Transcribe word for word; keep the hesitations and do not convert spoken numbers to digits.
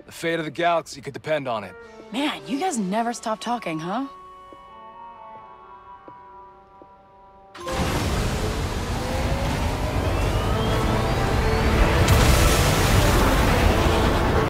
The fate of the galaxy could depend on it. Man, you guys never stop talking, huh?